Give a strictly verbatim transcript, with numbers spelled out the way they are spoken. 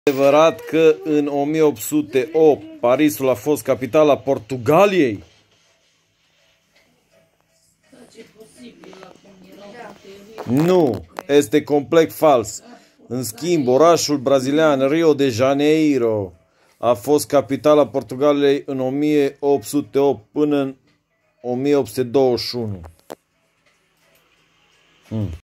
adevărat că în o mie opt sute opt Parisul a fost capitala Portugaliei? Nu, este complet fals. În schimb, orașul brazilian Rio de Janeiro a fost capitala Portugaliei în o mie opt sute opt până în o mie opt sute douăzeci și unu. Hmm.